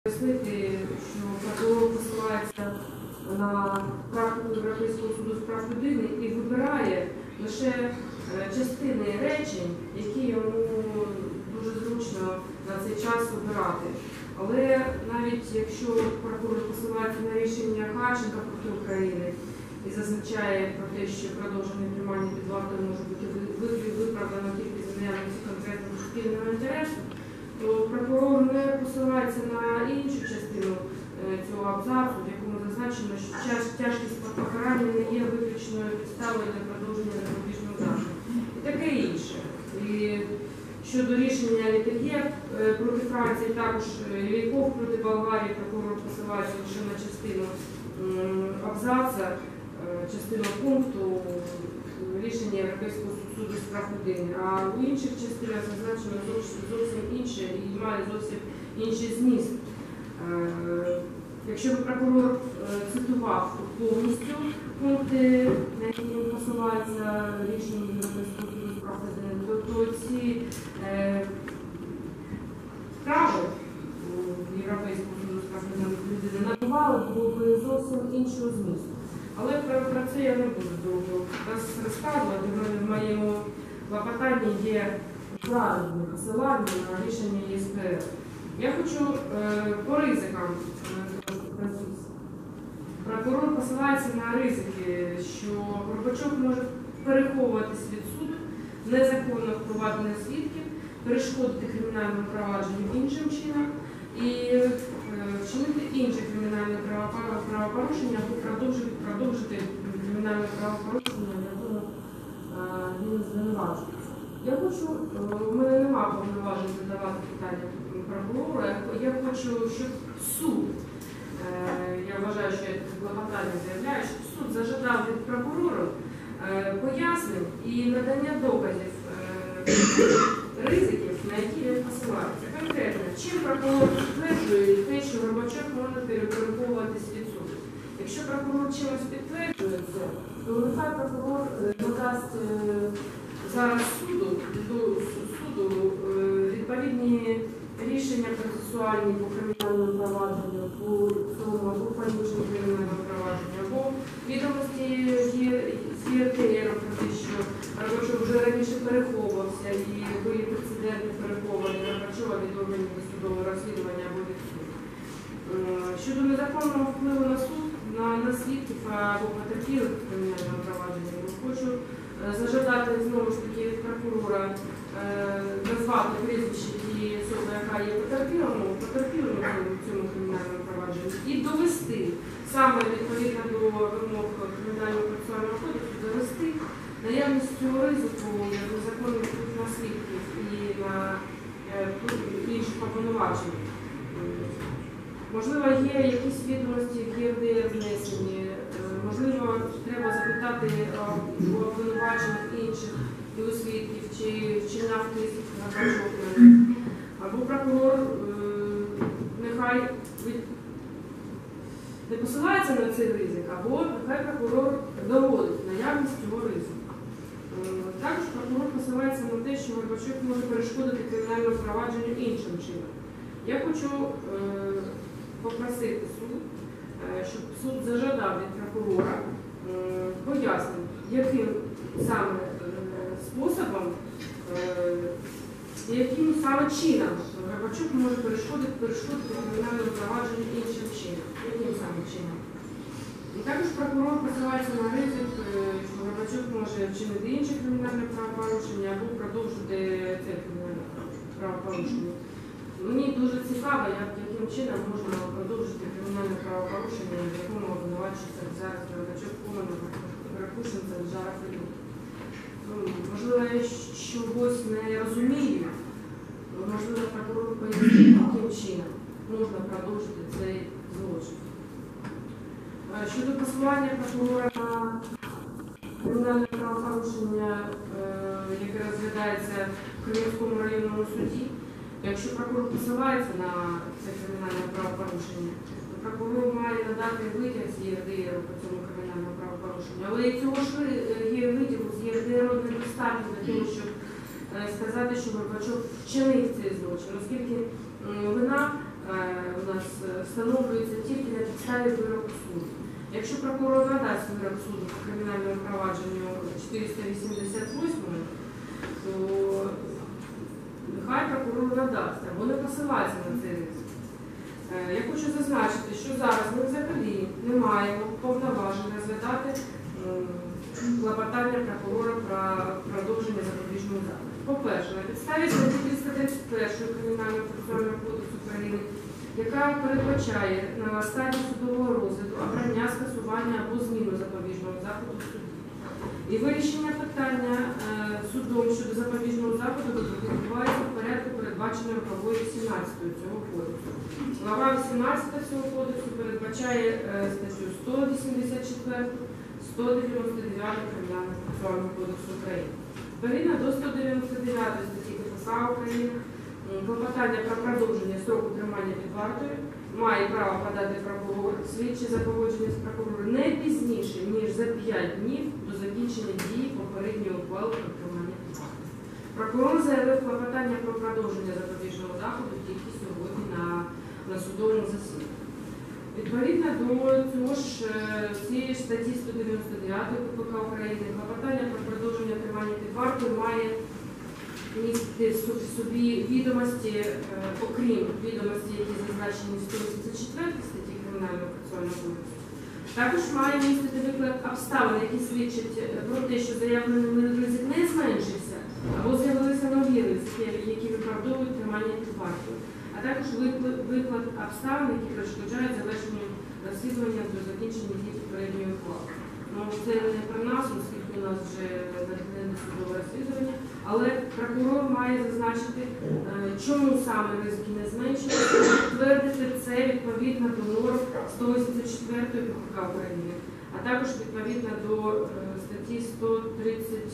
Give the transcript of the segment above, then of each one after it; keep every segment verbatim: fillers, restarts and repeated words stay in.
Пояснити, що прокурор посилається на практику Європейського суду з прав людини і вибирає лише частини речень, які йому дуже зручно на цей час вибирати. Але навіть якщо прокурор посилається на рішення Харченка проти України і зазначає про те, що продовження тримання під вартою може бути виправдано тільки з наявності конкретного суспільного інтересу, то прокурор не посилається на іншу частину цього абзацу, в якому зазначено, що тяжкість покарання не є виключною підставою для продовження запобіжного заходу. І таке інше. І щодо рішення Літагєв проти Франції, також Війков проти Болгарії, прокурор посилається лише на частину абзаца, частину пункту рішення Європейського суду з прав людини, а у інших частинах зазначено зовсім інше і має зовсім інший зміст. Якщо б прокурор цитував повністю пункти, на які він посилається рішення Європейського суду з прав людини, то, то ці е, справи Європейського суду з прав людини набували б зовсім іншого змісту. Але про, про це я не буду довго розказувати. В моєму клопотанні є правильне посилання на рішення Є С П Р. Я хочу е, по ризикам пройти. Прокурор посилається на ризики, що Горбачов може переховуватись від суду, незаконно впливати на свідків, перешкодити кримінальному провадженню іншим чином і е, вчинити інше кримінальне правопорушення або продовжити, продовжити кримінальне правопорушення, в якому він звинувачується. Я хочу, у мене немає повноважень задавати питання прокурора, я хочу, щоб суд, я вважаю, що я клопотання заявляю, щоб суд зажадав від прокурора пояснень і надання доказів ризиків, на які він посилається. Конкретно, чим прокурор підтверджує те, що Горбачов може переховуватись від суду. Якщо прокурор чимось підтверджує це, то нехай прокурор надасть зараз суду, суду відповідні рішення процесуальні по кримінальному провадженню, по цьому або порушенню кримінального провадження, або відомості з Є Р Д Р про те, що Горбачов вже раніше переховувався і були прецеденти переховані Горбачова від органів досудового розслідування або від суду. Щодо незаконного впливу на суд, на, на свідків або потерпілих кримінального провадження, хочу зажадати знову ж таки від прокурора е, назвати прізвище тієї особи, яка є потерпілому, потерпілому в цьому кримінальному провадженні, і довести, саме відповідно до вимог Кримінального процесуального кодексу, довести наявність цього ризику незаконних вплив на свідків і на е, інших обвинувачень. Можливо, є якісь відомості в Є Р Д Р внесені, можливо, треба запитати у обвинувачених інших і у свідків, чи вчиняв тиск на Горбачов. Або прокурор нехай не посилається на цей ризик, або нехай прокурор доводить наявність цього ризику. Також прокурор посилається на те, що Горбачов може перешкодити кримінальному провадженню іншим чином. Я хочу попросити суд, щоб суд зажадав від прокурора пояснити, яким саме способом, яким саме чином Горбачов може перешкодити, перешкодити кримінальному провадженню іншим чином. Яким саме чином. І також прокурор посилається на ризик, що Горбачов може вчинити інше кримінальне правопорушення або продовжити це кримінальне правопорушення. Мені дуже цікаво, як, яким чином можна продовжити кримінальне правопорушення, в якому обвинувачується зараз Горбачов, Куман, Ракушин, Жаров і Люд. Ну, можливо, я чогось не розумію, можливо, прокурор пояснить, яким чином можна продовжити цей злочин. Щодо посилання прокурора на кримінальне правопорушення, яке розглядається в Кримському районному суді, якщо прокурор посилається на це кримінальне правопорушення, то прокурор має надати витяг з Є Р Д Р по цьому кримінальному правопорушенню. Але цього ж є витягу з Є Р Д Р недостатньо для того, щоб сказати, що Горбачов вчинив цей злочин, оскільки вина у нас встановлюється тільки на підставі вироку суду. Якщо прокурор надасть вирок суду по кримінальному провадженню чотириста вісімдесят восьмому, то нехай прокурор надасть, або не посилається на цей ризик. Я хочу зазначити, що зараз ми взагалі не маємо повноважень розглядати клопотання прокурора про продовження запобіжного заходу. По-перше, на підставі статті триста тридцять першої Кримінального процесуального кодексу України, яка передбачає на стадії судового розгляду обрання, скасування або зміну запобіжного заходу в суді. І вирішення питання е, судом щодо запобіжного заходу відбувається в порядку, передбаченому главою вісімнадцятою цього кодексу. Глава вісімнадцята цього кодексу передбачає е, статтю сто вісімдесят четверту, сто дев'яносто дев'яту Кримінального процесуального кодексу України. Відповідно до сто дев'яносто дев'ятої статті КПК України, клопотання про продовження строку тримання під вартою має право подати прокурор, слідчий за погодження з прокурором не пізніше, ніж за п'ять днів до закінчення дії попередньої ухвали про тримання під вартою. Прокурор заявив клопотання про продовження запобіжного заходу тільки сьогодні на, на судовому засіданні. Відповідно до цього ж цієї ж статті сто дев'яносто дев'ятої КПК України, клопотання про продовження тримання під вартою має містити в собі відомості, окрім відомості, які зазначені в сто вісімдесят четвертій статті Кримінального процесуального кодексу. Також має містити виклад обставин, які свідчать про те, що заявлений ризик не зменшився, або з'явилися нові ризики, які виправдовують тримання під вартою, а також виклад обставин, які перешкоджають завершенню розслідування до закінчення дії попередньої ухвали. Ну, це не про нас, оскільки у нас вже не судове розслідування, але прокурор має зазначити, чому саме ризики не зменшуються, підтвердити це відповідно до норм сто вісімдесят четвертої КПК України, а також відповідно до статті сто тридцять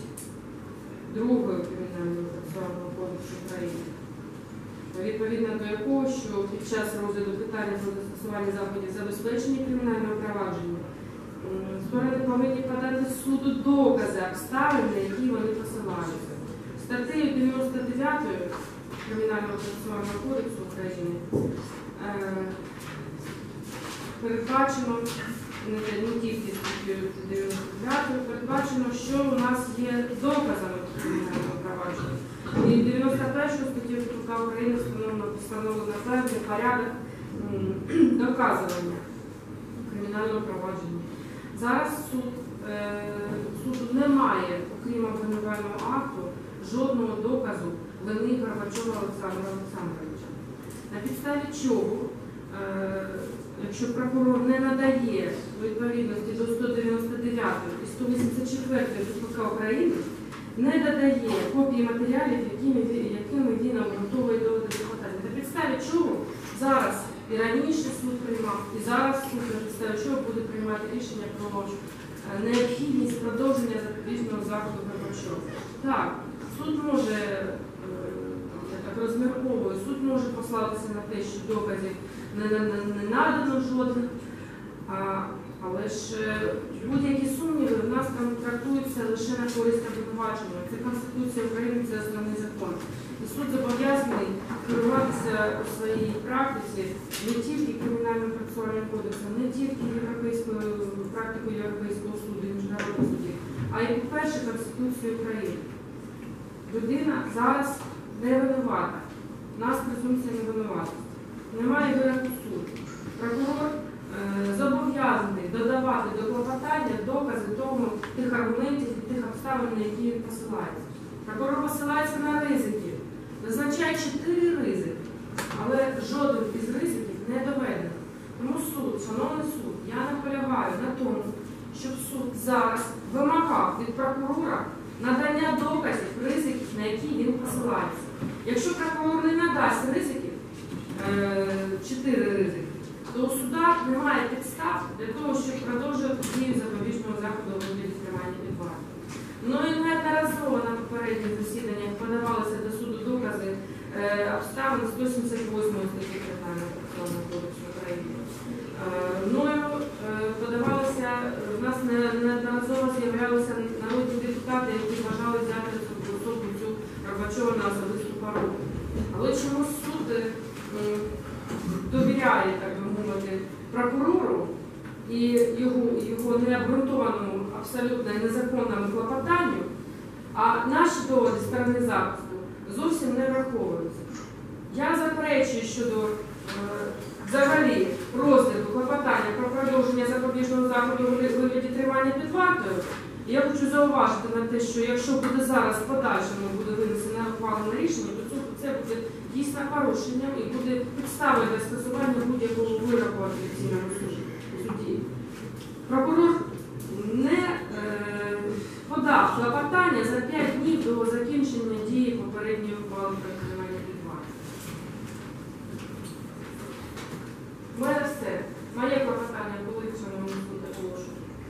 другої Кримінального процесуального кодексу України, відповідно до якого, що під час розгляду питання про застосування заходів забезпечення кримінального провадження сторони повинні подати суду докази обставин, на які вони посилаються. Статтею дев'яносто дев'ятої Кримінального процесуального кодексу України е, передбачено, не, не тільки статтею дев'яносто дев'ятої, передбачено, що у нас є доказами кримінального провадження. І дев'яносто першою статтею КПК України встановлено, встановлено певний порядок доказування кримінального провадження. Зараз суд, е, суду немає, окрім обвинувального акту, жодного доказу вини Горбачова Олександра Олександровича. На підставі чого, е, якщо прокурор не надає відповідності до сто дев'яносто дев'ятої і сто вісімдесят четвертої КПК України, не додає копії матеріалів, якими, якими він обґрунтовує доводи клопотання. На підставі чого зараз і раніше суд приймав, і зараз суд на підставі чого буде приймати рішення про необхідність продовження запобіжного заходу Горбачова. Так, суд може, я так розмірковую, суд може послатися на те, що доказів не, не, не надано жодних, а, але ж будь-які сумніви в нас там трактуються лише на користь обвинувачення. Це Конституція України, це основний закон. І суд зобов'язаний керуватися у своїй практиці не тільки Кримінальним процесуальним кодексом, не тільки європейською практикою Європейського суду і міжнародних судів, а й, по-перше, Конституцією України. Людина зараз не винувата. У нас презумпція не винуватості. Немає вироку суду. Прокурор е, зобов'язаний додавати до клопотання докази тому тих аргументів і тих обставин, на які він посилається. Прокурор посилається на ризики. Визначає чотири ризики, але жоден із ризиків не доведено. Тому суд, шановний суд, я наполягаю на тому, щоб суд зараз вимагав від прокурора надання доказів ризиків, на які він посилається. Якщо прокурор не надасть ризиків, чотири ризики, то у суда немає підстав для того, щоб продовжувати дію запобіжного заходу у вигляді тримання під вартою. Ну і неодноразово на попередніх засіданнях подавалися до суду докази е, обставин сто сімдесят восьмої статті Кримінального процесуального кодексу України. Е, мною е, подавалися, в нас неодноразово з'являлися народні депутати, які вважали взяти особу цю Горбачова на особисту пару. Але чомусь суд е, довіряє, так би мовити, пояснювати прокурору і його, його необґрунтованому, абсолютно незаконному клопотанню, а наші доводи сторони захисту зовсім не враховуються. Я заперечую щодо е, взагалі розгляду клопотання про продовження запобіжного заходу у вигляді тримання під вартою. І я хочу зауважити на те, що якщо буде зараз в подальшому буде винесено ухвалене рішення, то це буде дійсно порушенням і буде підставою для скасування будь-якого вироку апеляційного суді. Прокурор не е, подав клопотання за п'ять днів до закінчення дії попередньої ухвали про тримання під вартою. У мене все. Моє клопотання були в цьому оголошенні.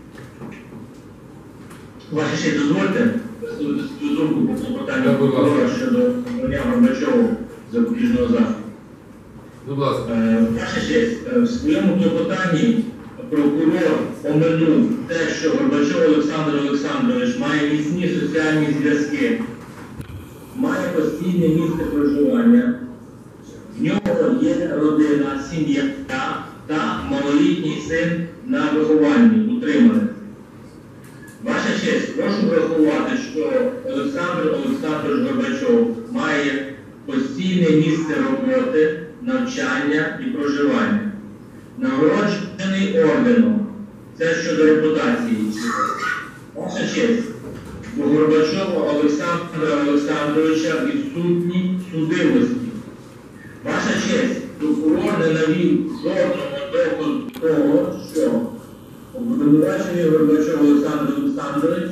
Ваша ще дозвольте цю думку по клопотанню прокурора щодо обрання Горбачова запобіжного заходу. Будь ласка. Ваша честь, в своєму клопотанні прокурор оминув те, що Горбачов Олександр Олександрович має міцні соціальні зв'язки, має постійне місце проживання, в нього є родина, сім'я та малолітній син на вихованні, утриманий. Ваша честь, прошу врахувати, що Олександр Олександрович Горбачов має постійне місце роботи, навчання і проживання. Нагороджений орденом. Це щодо репутації. Ваша честь, у Горбачова Олександра Олександровича відсутні судимості. Ваша честь, прокурор не навів жодного доказу того, що обвинувачений Горбачов Олександр Олександрович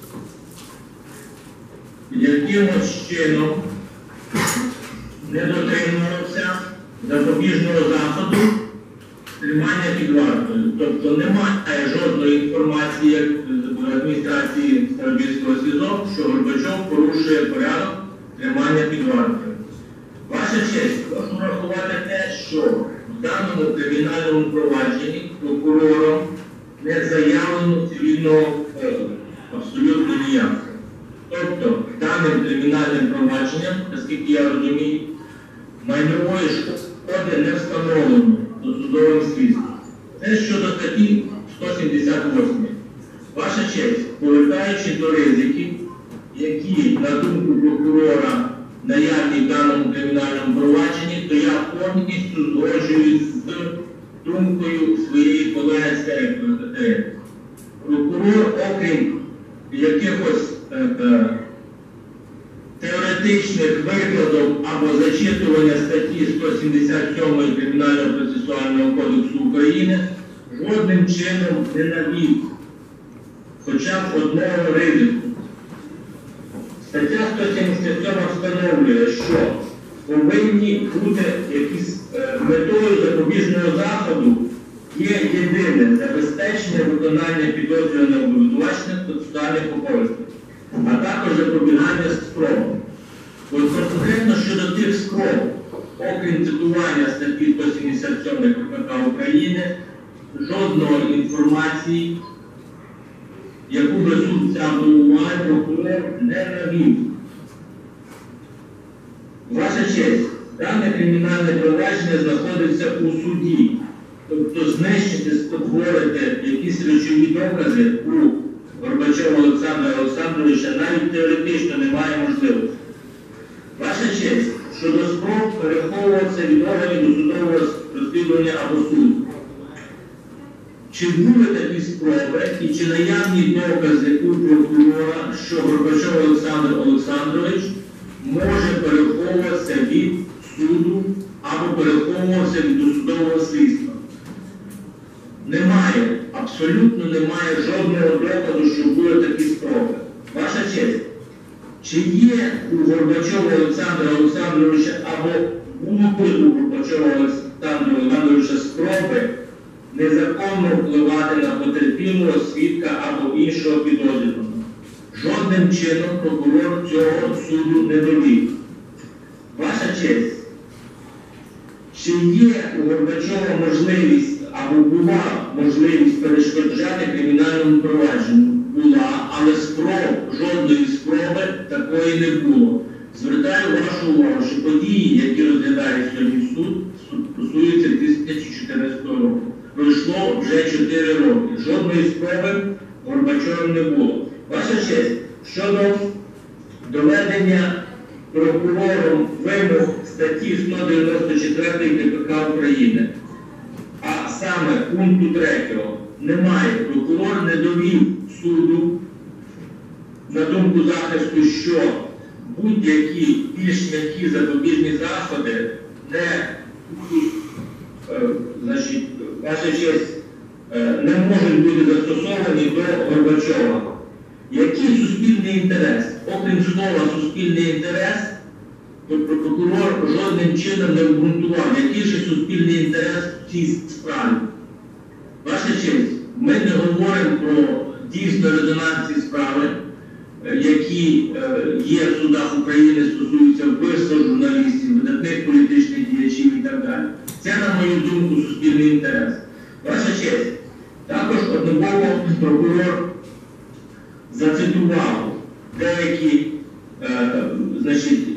якимось чином не дотримувався запобіжного заходу тримання під вартою. Тобто немає жодної інформації, як в адміністрації Старобільського СІЗО, що Горбачов порушує порядок тримання під вартою. Ваша честь, прошу врахувати те, що в даному кримінальному провадженні прокурором не заявлено цивільного позову. Абсолютно ніяк. Тобто, даним кримінальним провадженням, наскільки я розумію, майнової шкоди не встановлено досудовим слідством. Це щодо статті сто сімдесят восьмої. Ваша честь, повертаючи до ризиків, які, на думку прокурора, наявні в даному кримінальному провадженні, то я повністю згоджуюсь з думкою своєї колеги Катерини. Прокурор, окрім якихось е, е, теоретичних викладів або зачитування статті сто сімдесят сьомої Кримінального процесуального кодексу України, жодним чином не навів хоча б одного ризику. Стаття сто сімдесят сьома встановлює, що повинні бути якісь е, метою запобіжного заходу є єдине забезпечення виконання підозрюваного обвинувачених процесуальних обов'язків, а також запобігання спробам. От конкретно щодо тих спроб, окрім цитування статті сто сімдесят сьомої КПК України, жодної інформації, яку би суд взяв до уваги, прокурор не навів. Ваша честь, дане кримінальне провадження знаходиться у суді. Тобто знищити, спотворити якісь речові докази у Горбачова Олександра Олександровича навіть теоретично немає можливості. Ваша честь, щодо спроб переховуватися від органів досудового розслідування або суду. Чи були такі спроби і чи наявні докази у прокурора, що Горбачов Олександр Олександрович може переховуватися від суду або переховуватися від досудового слідства? Немає, абсолютно немає жодного доказу, що були такі спроби. Ваша честь, чи є у Горбачова Олександра Олександровича або були у Горбачова Олександра Олександровича спроби незаконно впливати на потерпілого, свідка або іншого підозрюваного? Жодним чином прокурор цього суду не довів. Ваша честь, чи є у Горбачова можливість або була можливість перешкоджати кримінальному провадженню? Була, але спроб, жодної спроби такої не було. Звертаю вашу увагу, що події, які розглядає сьогодні суд, стосується дві тисячі чотирнадцятого року. Пройшло вже чотири роки. Жодної спроби Горбачовим не було. Ваша честь, щодо доведення прокурором вимог статті сто дев'яносто чотири КПК України, а саме пункту третього, немає. Прокурор не довів суду, на думку захисту, що будь-які більш м'які запобіжні заходи не, е, значить, ваша честь, е, не можуть бути застосовані до Горбачова. Який суспільний інтерес? Окрім слова суспільний інтерес, тобто прокурор жодним чином не обґрунтував, який же суспільний інтерес в цій справі. Ваша честь, ми не говоримо про дійсно резонансні справи, які є в судах України, стосуються вбивства журналістів, видатних політичних діячів і так далі. Це, на мою думку, суспільний інтерес. Ваша честь, також однобоко прокурор зацитував деякі е, значить,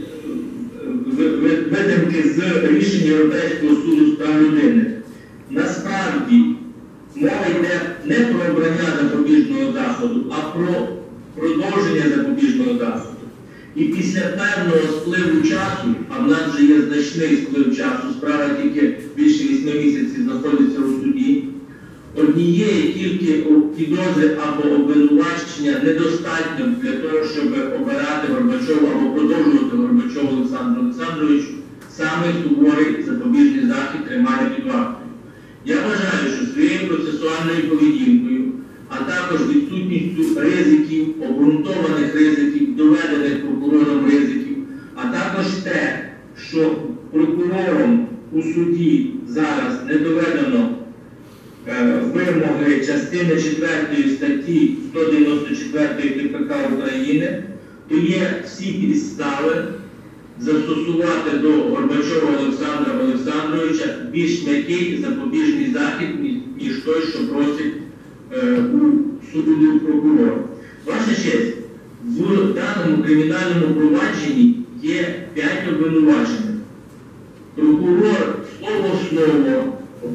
видимки з рішення Європейського суду з прав людини. Насправді, мова йде не про обрання запобіжного заходу, а про продовження запобіжного заходу. І після певного спливу часу, а в нас вже є значний сплив часу, справа тільки більше вісьми місяців знаходиться у суді, однієї тільки підозри або обвинувачення недостатньо для того, щоб обирати Горбачова або продовжувати Горбачова Олександру Олександровичу саме суворий запобіжний захід тримання під вартою. Я вважаю, що своєю процесуальною поведінкою, а також відсутністю ризиків, обґрунтованих ризиків, доведених прокурором ризиків, а також те, що прокурором у суді зараз не доведено е, вимоги частини четвертої статті сто дев'яносто чотири КПК України, то є всі підстави застосувати до Горбачова Олександра Олександровича більш м'який запобіжний захід, ніж той, що просить е, у суду прокурор. Ваша честь, в даному кримінальному провадженні є п'ять обвинувачень. Прокурор слово в слово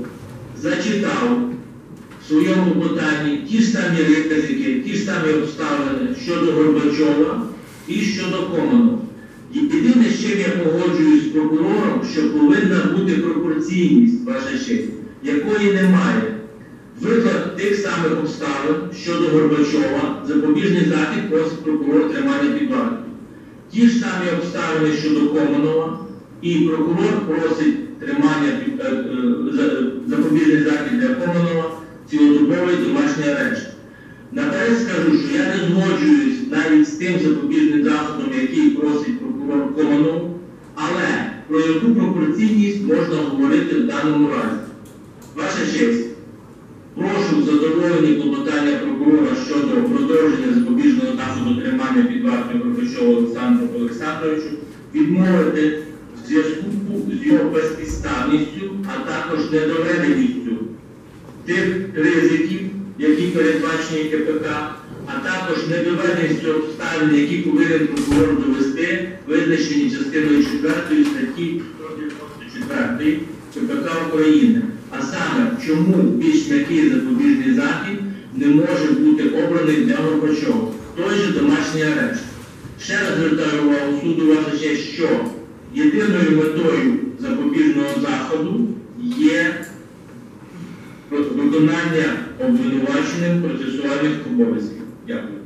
зачитав в своєму питанні ті ж самі ризики, ті ж самі обставини щодо Горбачова і щодо Команова. Єдине, з чим я погоджуюсь з прокурором, що повинна бути пропорційність, ваша честь, якої немає. Виклад тих самих обставин щодо Горбачова, запобіжний захід просить прокурор тримання під вартою. Ті ж самі обставини щодо Команова, і прокурор просить тримання під, е, е, запобіжний захід для Команова, цілодобовий домашній арешт. Наперед скажу, що я не згоджуюсь навіть з тим запобіжним заходом, який просить прокурор Команов, але про яку пропорційність можна говорити в даному разі. Ваша честь, прошу в задоволенні клопотання прокурора щодо продовження запобіжного заходу тримання під вартою Горбачова Олександру Олександровичу відмовити в зв'язку з його безпідставністю, а також недоведеністю тих ризиків, які передбачені КПК, а також недоведеністю обставин, які повинен прокурор довести, визначені частиною четвертої статті сто дев'яносто чотири КПК України. А саме, чому більш м'який запобіжний захід не може бути обраний для Горбачова? Той же домашній арешт. Ще раз звертаю увагу суду, ваша честь, що єдиною метою запобіжного заходу є виконання обвинуваченим процесуальних обов'язків. Дякую.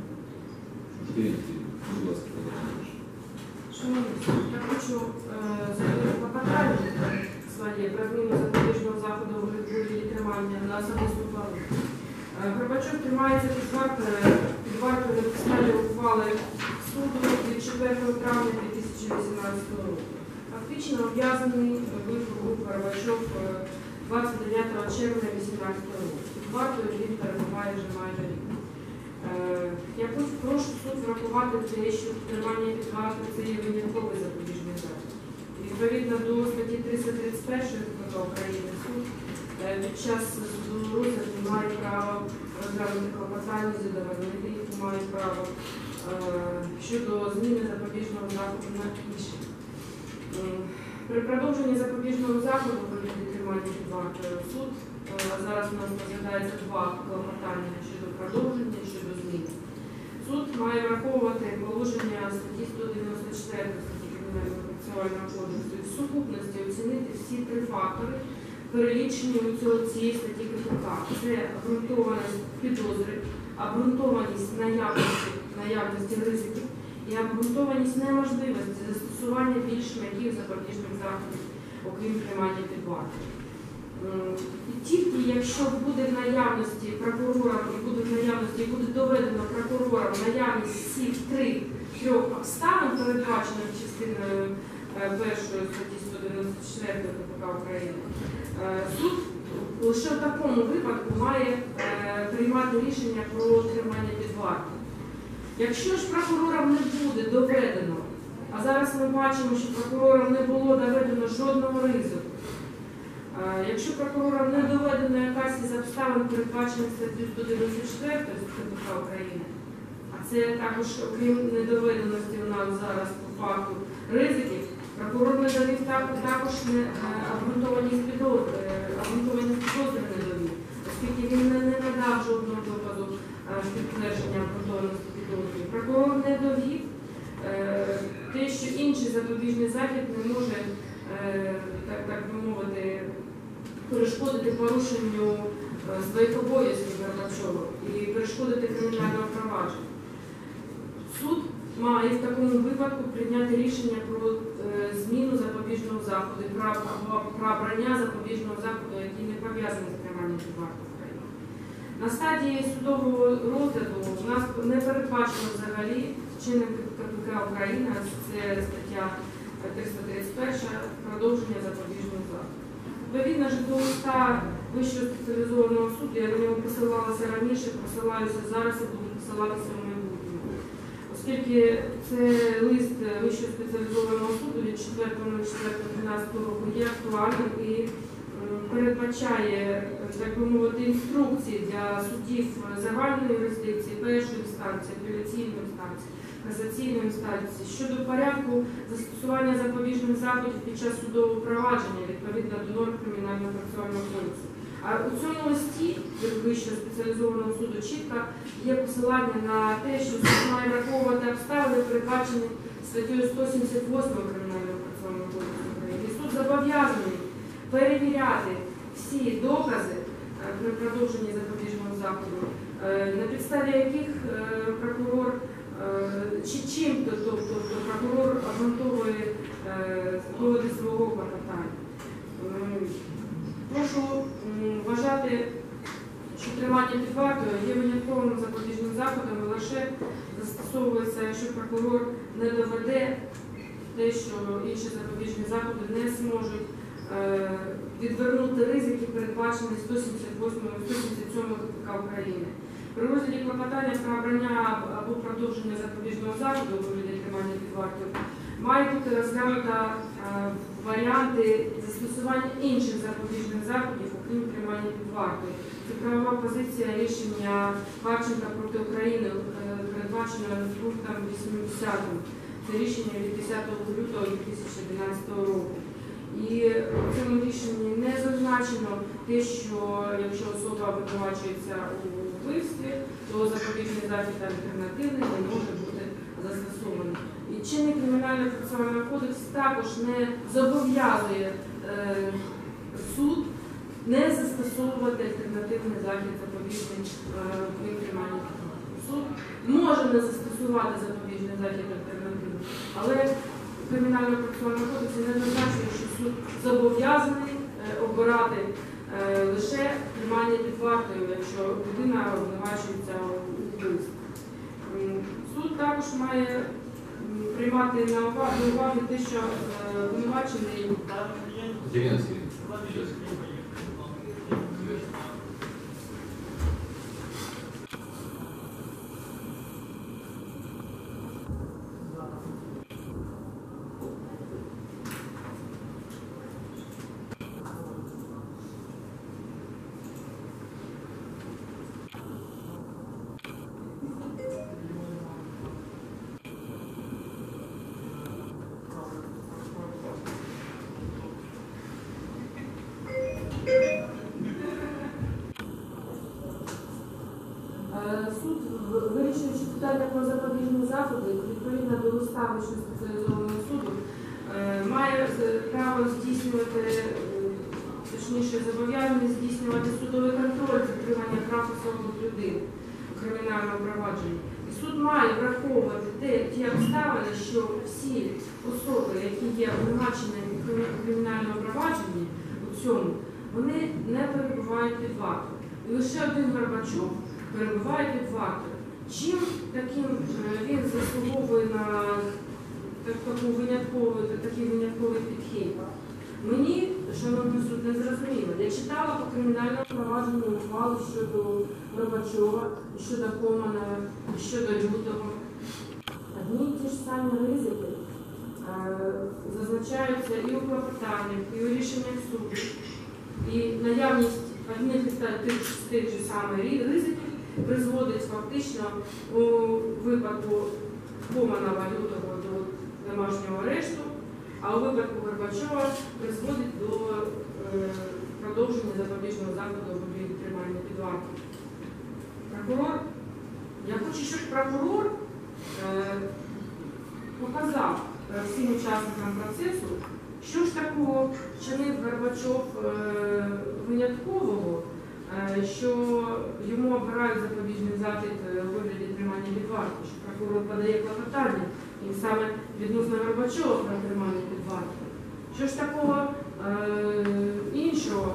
Шановні, я хочу заявити клопотання своє про зміну запобіжного заходу у вигляді тримання на особисту плану. Горбачов тримається під вартою під вартою на підставі ухвали суду від четвертого травня дві тисячі вісімнадцятого року. Фактично ув'язаний був Горбачов двадцять дев'ятого червня дві тисячі вісімнадцятого року. Під вартою він перебуває вже майже рік. Я прошу суд врахувати те, що тримання під вартою – це є винятковий запобіжний захід. Відповідно до статті триста тридцять один КПК України суд під час судового розгляду має право розглянути клопотання, задовольнити їх, мають право щодо зміни запобіжного заходу на інший. При продовженні запобіжного заходу у вигляді тримання під вартою суд, е, зараз у нас розглядається два клопотання щодо продовження і щодо зміни. Суд має враховувати положення статті сто дев'яносто чотири статті Кримінального процесуального кодексу і в сукупності оцінити всі три фактори, перелічені у цього цієї статті КПК. Це обґрунтованість підозри, обґрунтованість наявності, наявності ризиків і обґрунтованість неможливості застосування більш м'яких запобіжних заходів, окрім тримання під вартою. І тільки якщо буде в наявності прокурора, і буде в наявності, і буде доведено прокурором наявність всіх три трьох обставин, передбачених частиною першої статті сто дев'яносто чотири КПК України, суд лише в такому випадку має приймати рішення про тримання під вартою. Якщо ж прокурором не буде доведено, а зараз ми бачимо, що прокурором не було доведено жодного ризику, якщо прокурором не доведено якась із обставин, передбачених статтю сто дев'яносто чотири КПК України, а це також, окрім недоведеності у нас зараз по факту ризиків, прокурор не довів також не обґрунтованість підозри, обґрунтованість підозри не довів, оскільки він не надав жодного доказу підтвердження обґрунтованості підозри. Прокурор не довів те, що інший запобіжний захід не може, так, так би мовити, перешкодити порушенню своїх обов'язків Горбачова і перешкодити кримінального провадження. Суд має в такому випадку прийняти рішення про е, зміну запобіжного заходу або про обрання запобіжного заходу, який не пов'язаний з триманням під вартою України. На стадії судового розгляду у нас не передбачено взагалі чинник КПК України, це стаття триста тридцять перша, продовження запобіжного заходу. Відповідно ж до листа Вищого спеціалізованого суду, я на нього посилалася раніше, посилаюся зараз і буду посилатися в майбутньому. Оскільки це лист Вищого спеціалізованого суду від четвертого четвертого дванадцятого року є актуальним і передбачає, так би мовити, інструкції для суддів загальної юрисдикції, першої інстанції, апеляційної інстанції, касаційної інстанції щодо порядку застосування запобіжних заходів під час судового провадження відповідно до норм Кримінального процесуального кодексу. А у цьому листі Вищого спеціалізованого суду чітко є посилання на те, що суд має враховувати обставини, передбачені статтею сто сімдесят восьмою Кримінального процесуального кодексу України. І суд зобов'язаний перевіряти всі докази при продовженні запобіжного заходу, на підставі яких прокурор чи чим-то, тобто прокурор обґрунтовує доводи свого клопотання. Прошу вважати, що тримання під вартою є винятковим запобіжним заходом і лише застосовується, якщо прокурор не доведе те, що інші запобіжні заходи не зможуть е, відвернути ризики, передбачені сто сімдесят восьмою сто сімдесят сьомою КПК України. При розгляді клопотання про обрання або продовження запобіжного заходу у вигляді тримання під вартою має бути розглянуто е, варіанти застосування інших запобіжних заходів, окрім тримання під вартою. Це правова позиція рішення Харченка проти України, е, передбачена пунктом вісімдесятим. Це рішення від десятого лютого дві тисячі одинадцятого року. І в цьому рішенні не зазначено те, що якщо особа обвинувачується у вбивстві, то запобіжний захід альтернативний не може бути застосований. І чинний Кримінальний процесуальний кодекс також не зобов'язує е, суд не застосовувати альтернативний захід запобіжний е, тримання. Суд може не застосувати запобіжний захід альтернативний, але в Кримінальному процесуальному кодексі не зазначено, що суд зобов'язаний е, обирати е, лише тримання під вартою, якщо людина обвинувачується у вбивстві. Суд також має приймати на увагу те, що обвинувачений. вирішуючи питання про запобіжні заходи, відповідно до листа Вищого спеціалізованого суду, е, має право здійснювати, е, точніше зобов'язаний здійснювати судовий контроль за дотримання прав і свобод людини у кримінальному провадженні. І суд має враховувати те, ті обставини, що всі особи, які є обвинувачені у кримінальному провадженні у цьому, вони не перебувають під вартою. І лише один Горбачов перебуває під вартою. Чим таким він заслуговує на таку виняткову, такий винятковий підхід? Мені, шановний суд, не зрозуміло. Я читала по кримінальному провадженню ухвали щодо Горбачова, щодо Команова, щодо Лютого. Одні й ті ж самі ризики е, зазначаються і у клопотаннях, і у рішеннях суду. І наявність одних і тих, тих же самих ризиків призводить фактично у випадку Команова, Лютого до домашнього арешту, а у випадку Горбачова призводить до е, продовження запобіжного заходу або відтримання під вартою. Прокурор, я хочу, щоб прокурор е, показав е, всім учасникам процесу, що ж такого чинив Горбачов е, виняткового, е, що йому обирають запобіжний захід у вигляді тримання під вартою, що прокурор подає клопотання, і саме відносно Горбачова про тримання під вартою. Що ж такого е, іншого,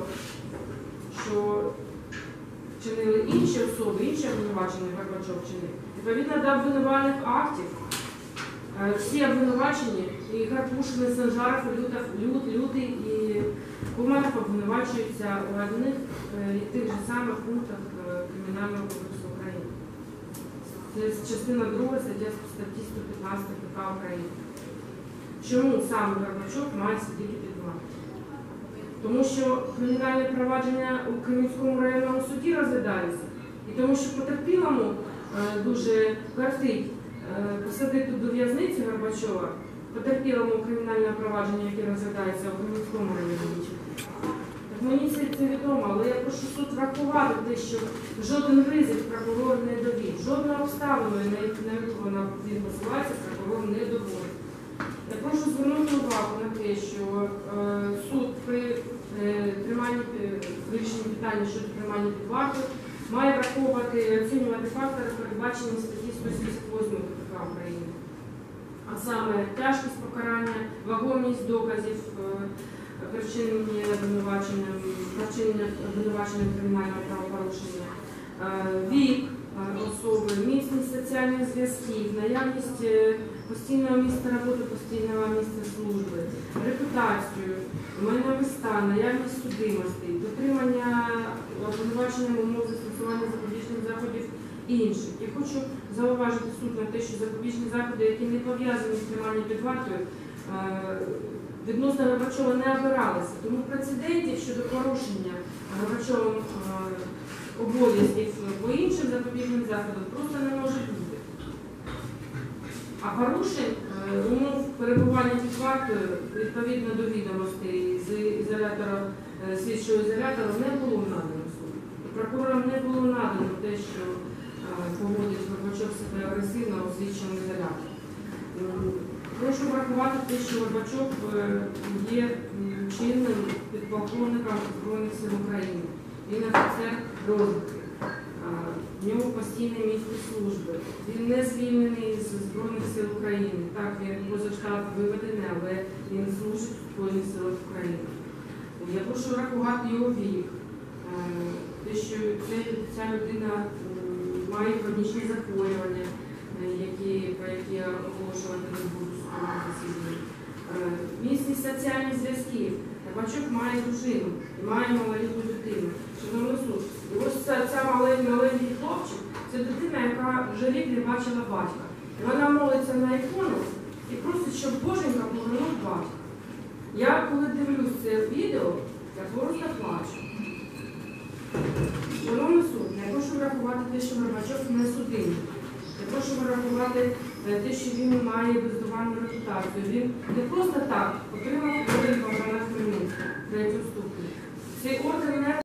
що чинили інші особи, інші обвинувачені Горбачов чинив. Відповідно до обвинувальних актів, е, всі обвинувачені, і Карпушин, і Санжаров, і Лютов, Лютий, і Команов обвинувачуються у одних е, і тих же самих пунктах е, Кримінального кодексу України. Це частина друга стаття статті сто п'ятнадцять КПК України. Чому саме Горбачов має сидіти під вартою? Тому що кримінальне провадження у Кремінському районному суді розглядається, і тому що потерпілому е, дуже кортить е, посадити до в'язниці Горбачова, потерпілому кримінальне провадження, яке розглядається у Кремінському районному суді. Так мені це, це відомо, але я прошу суд врахувати те, що жоден ризик прокурор не довів, жодну обставину, на яку вона він посилається, прокурор не доводить. Я прошу звернути увагу на те, що е, суд при е, триманні, е, вирішенні питання щодо тримання під вартою має враховувати і оцінювати фактори, передбачені статті сто сімдесят восьмої КПК України. А саме тяжкість покарання, вагомість доказів, е, причинення обвинуваченням, причинення обвинуваченням кримінального правопорушення, е, вік особи, міцність соціальних зв'язків, наявність постійного місця роботи, постійного місця служби, репутацію, майновий стан, наявність судимостей, дотримання обвинуваченням умов застосування запобіжних заходів і інших. Я хочу зауважити суд на те, що запобіжні заходи, які не пов'язані з триманням під вартою, відносно Горбачова не обиралися. Тому прецедентів щодо порушення Горбачовим обов'язків по іншим запобіжним заходам просто не може бути. А порушень умов перебування під вартою відповідно до відомостей з ізолятора, слідчого ізолятора не було надано суду. Прокурорам не було надано те, що поводить Горбачов себе агресивно у слідчому ізоляторі. Прошу врахувати те, що Горбачов є чинним підполковником Збройних сил України. Він офіцер розвідки, в нього постійне місце служби. Він не звільнений з Збройних сил України. Так, він поза штат виведений, але він служить в Збройних силах України. Я прошу врахувати його вік. Те, що ця людина має хронічні захворювання, які, про які я оголошувати не буду в судовому засіданні. Міцність соціальних зв'язків. Горбачов має дружину і має малолітню дитину. Шановний суд, і ось ця, ця маленький, маленький хлопчик, це дитина, яка вже рік не бачила батька. І вона молиться на ікону і просить, щоб Боженька повернув батька. Я, коли дивлюсь це відео, я просто плачу. Шановний суд, я прошу врахувати те, що Горбачов не судимий. Я прошу врахувати те, що він має бездоганну репутацію. Він не просто так отримав орден Богдана Хмельницького третього ступеня. Цей орден не